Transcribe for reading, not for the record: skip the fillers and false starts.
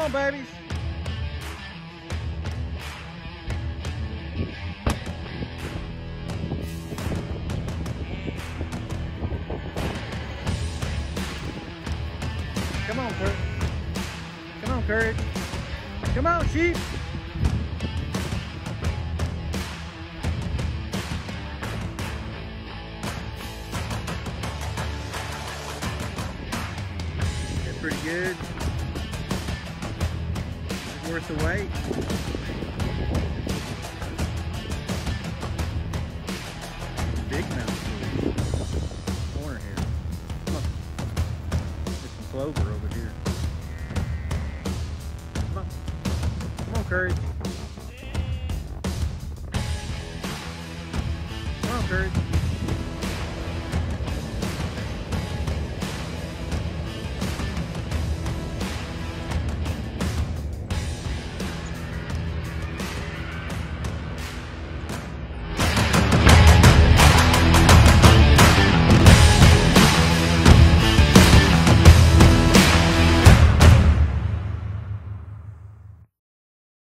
on, babies. Come on, Kurt. Come on, Courage. Come on, sheep. That's pretty good. It's worth the wait. Big mountain corner here. Come on. There's some clover over